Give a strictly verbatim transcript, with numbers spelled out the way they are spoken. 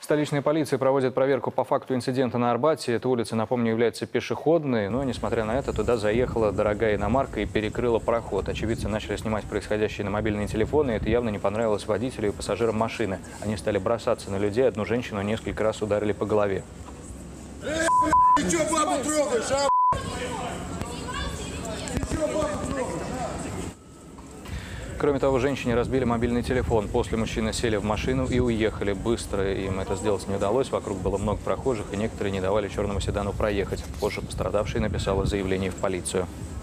Столичная полиция проводит проверку по факту инцидента на Арбате. Эта улица, напомню, является пешеходной, но, несмотря на это, туда заехала дорогая иномарка и перекрыла проход. Очевидцы начали снимать происходящее на мобильные телефоны, и это явно не понравилось водителю и пассажирам машины. Они стали бросаться на людей, одну женщину несколько раз ударили по голове. Эй, ты чё бабу трогаешь, а? Ты чё бабу трогаешь, а? Кроме того, женщине разбили мобильный телефон. После мужчины сели в машину и уехали быстро. Им это сделать не удалось. Вокруг было много прохожих, и некоторые не давали черному седану проехать. Позже пострадавшая написала заявление в полицию.